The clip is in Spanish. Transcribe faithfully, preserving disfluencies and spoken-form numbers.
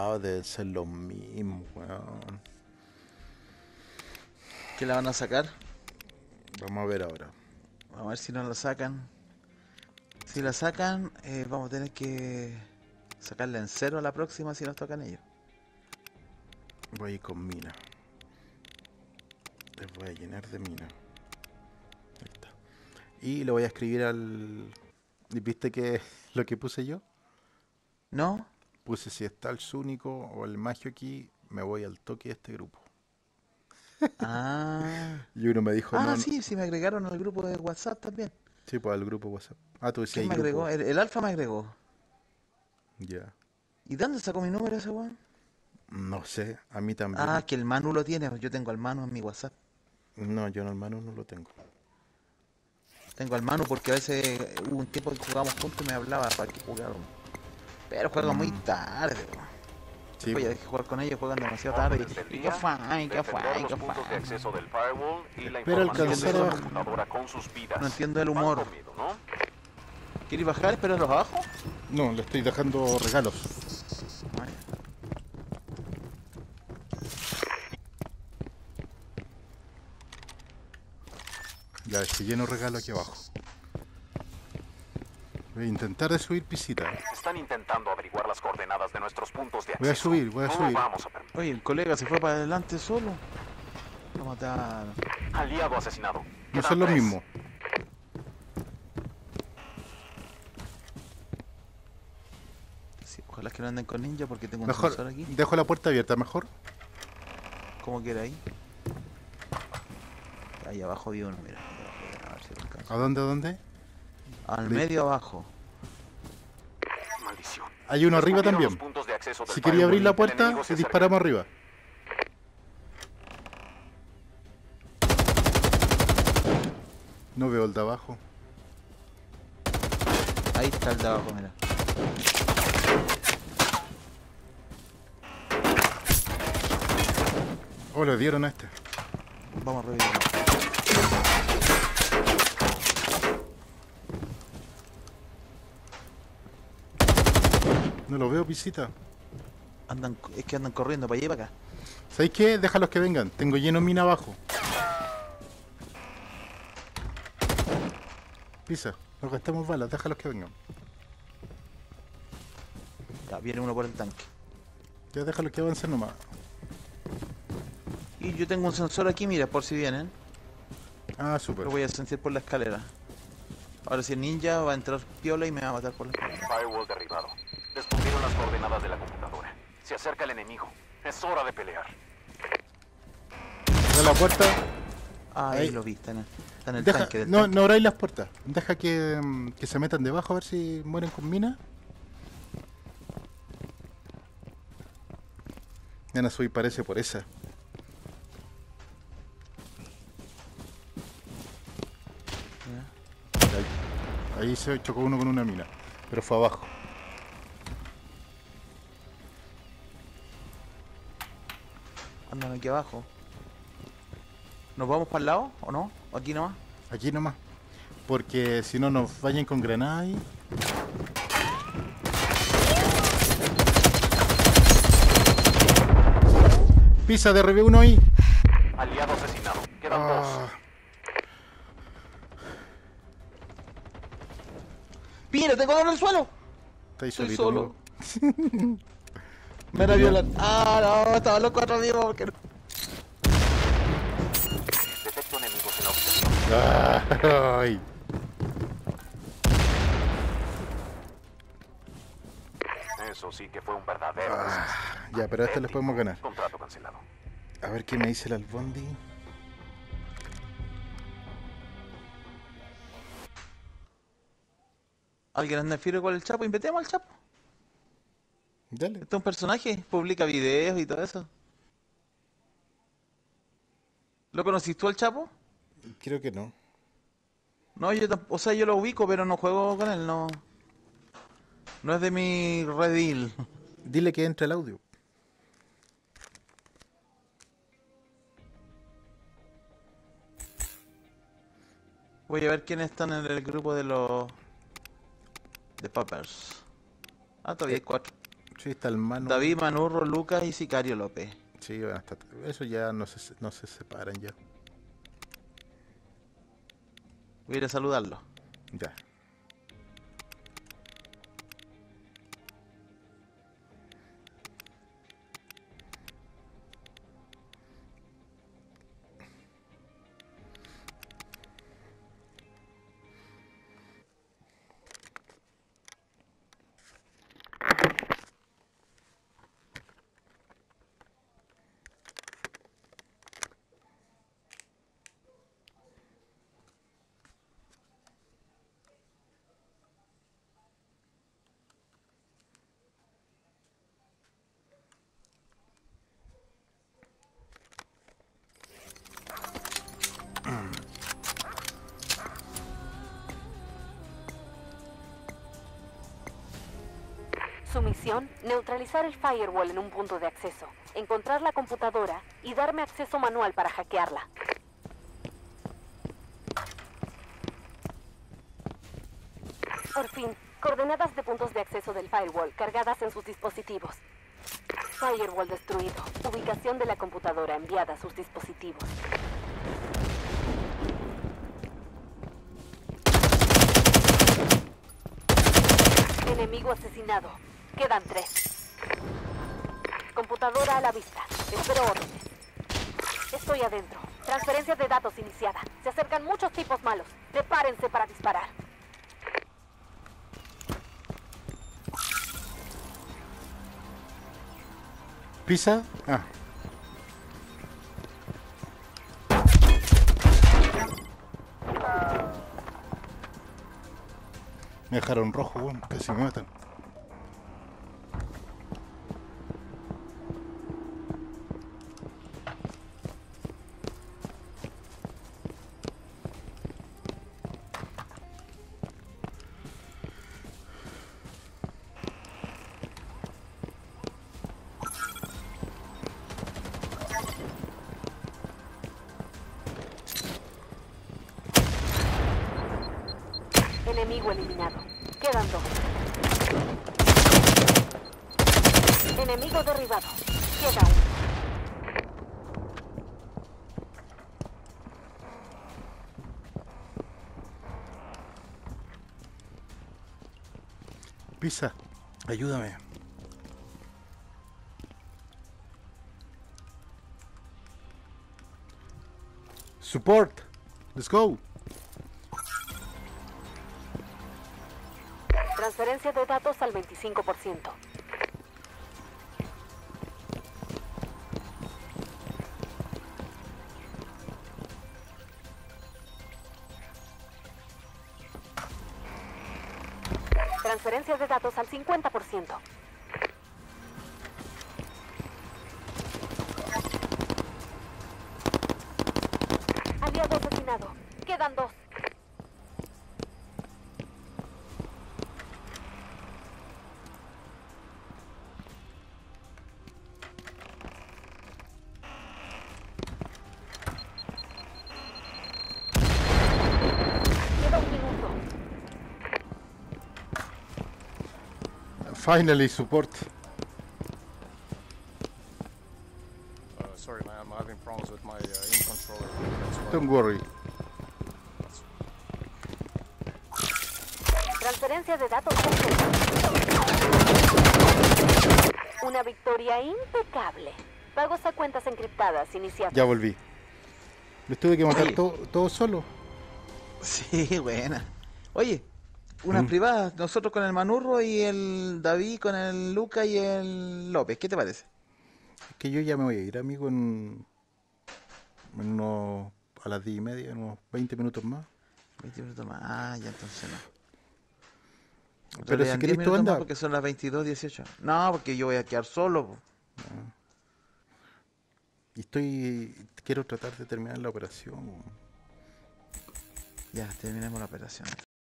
lados deben ser los mismos, weón. ¿Qué la van a sacar? Vamos a ver ahora. Vamos a ver si no la sacan. Si la sacan, eh, vamos a tener que sacarla en cero a la próxima si nos tocan ellos. Voy a ir con mina. Les voy a llenar de mina. Ahí está. Y le voy a escribir al... ¿Y viste que lo que puse yo? ¿No? Puse si está el Zúnico o el Magio aquí, me voy al toque de este grupo. Ah. Y uno me dijo, Ah, no, no. sí, sí me agregaron al grupo de WhatsApp también. Sí, pues al grupo WhatsApp. Ah, tú decías ¿Quién me grupo. agregó? El, el Alfa me agregó. Ya. ¿Y dónde sacó mi número ese weón? No sé, a mí también. Ah, que el Manu lo tiene. Yo tengo al Manu en mi WhatsApp. No, yo hermano no lo tengo. Tengo al Manu porque a veces hubo un tiempo que jugamos juntos y me hablaba para que jugáramos. Pero juegan muy Mm. tarde, weón. Sí, Oye, po. dejé jugar con ellos, juegan demasiado tarde. Y qué fine, qué fine, qué puntos de fine. acceso del firewall y la Espera información alcanzar de a la bajar. computadora con sus vidas. No entiendo el Van humor. conmigo, ¿no? ¿Quieres bajar? ¿Esperarlos abajo? No, le estoy dejando regalos. Vale. Ya, estoy lleno de regalos aquí abajo. Voy a intentar de subir pisita. Están intentando averiguar las coordenadas de nuestros puntos de acceso. Voy a subir, voy a no subir. lo vamos a permitir. Oye, el colega se fue para adelante solo. Lo mataron. Aliado asesinado. No Quedan son lo tres. mismo. Sí, ojalá que no anden con ninja porque tengo un Mejor, sensor aquí. dejo la puerta abierta, mejor. ¿Cómo queda ahí? Ahí abajo vi uno, mira. A ver si lo alcanzo. ¿A dónde, a dónde? Al Li- medio abajo. Maldición. Hay uno arriba Descubrieron también. los puntos de acceso del Si quería abrir la firewall. El puerta, enemigo se y acerca. disparamos arriba. No veo el de abajo. Ahí está el de abajo, mira. Oh, le dieron a este. Vamos a revisar. No lo veo, pisita. Andan, es que andan corriendo para allá y para acá. ¿Sabéis qué? Déjalos que vengan. Tengo lleno mina abajo. Pisa, no gastemos balas, déjalos que vengan. Ya, viene uno por el tanque. Ya déjalos que avancen nomás. Y yo tengo un sensor aquí, mira, por si vienen. Ah, súper. Lo voy a sentir por la escalera. Ahora si el ninja va a entrar piola y me va a matar por la escalera. Firewall derribado. Descubrieron las coordenadas de la computadora. Se acerca el enemigo. Es hora de pelear. Da la puerta. Ah, ahí, Ahí. lo vi, está en el, está en el Deja, tanque del no, tanque. no abráis las puertas. Deja que, mm, que se metan debajo a ver si mueren con mina. Van a subir, parece, por esa. Ya. Ahí, ahí se chocó uno con una mina. Pero fue abajo. Andan aquí abajo. ¿Nos vamos para el lado o no? ¿O aquí nomás? Aquí nomás. Porque si no nos vayan con granadas ahí. Pisa, derribé uno ahí. Aliado asesinado. Quedan Ah, dos. ¡Mira, tengo dos en el suelo! está ahí Estoy solito. solo. amigo. Me era violar. Ah, no, estaban los cuatro amigos. Porque... Detecto enemigos en la ubicación. Ay. Eso sí que fue un verdadero Ah, desastre. ya, pero a este les podemos ganar. Contrato cancelado. A ver qué me dice el Albondi. ¿Alguien anda en filo con el Chapo? Invitemos al Chapo. Dale. Este es un personaje, publica videos y todo eso. ¿Lo conociste tú al Chapo? Creo que no. No, yo tampoco, o sea, yo lo ubico, pero no juego con él, no. No es de mi redil. Dile que entre el audio. Voy a ver quiénes están en el grupo de los... de Poppers. Ah, todavía hay cuatro. Sí, está el Manu. David, Manurro, Lucas y Sicario López. Sí, bueno, está- eso ya no se, no se separan ya. Voy a ir a saludarlo. Ya. Su misión, neutralizar el firewall en un punto de acceso, encontrar la computadora y darme acceso manual para hackearla. Por fin, coordenadas de puntos de acceso del firewall cargadas en sus dispositivos. Firewall destruido. Ubicación de la computadora enviada a sus dispositivos. Enemigo asesinado. Quedan tres. Computadora a la vista. Espero órdenes. Estoy adentro. Transferencia de datos iniciada. Se acercan muchos tipos malos. Prepárense para disparar. ¿Pisa? Ah. Me dejaron rojo, weón. Casi me matan. Enemigo eliminado. Quedan dos. Enemigo derribado. Queda uno. Pisa, ayúdame. Support. Let's go. Transferencia de datos al veinticinco por ciento. Transferencia de datos al cincuenta por ciento. Aliado asesinado. Quedan dos. Queda un minuto. Finally, support. Uh, sorry, man, I'm having problems with my uh, aim controller. That's why. Don't worry. Transferencia de datos completa. Una victoria impecable. Pagos a cuentas encriptadas iniciadas. Ya volví. Les tuve que matar Oye. todo, todo solo. Sí, buena. Oye, unas Mm. privadas, nosotros con el Manurro y el David con el Luca y el López. ¿Qué te parece? Es que yo ya me voy a ir, amigo, en, en unos, a las diez y media, en unos veinte minutos más. veinte minutos más. Ah, ya entonces no. En Pero realidad si en querés diez tú minutos más anda. porque son las veintidós dieciocho. No, porque yo voy a quedar solo, po. Y estoy. Quiero tratar de terminar la operación. Ya, terminemos la operación.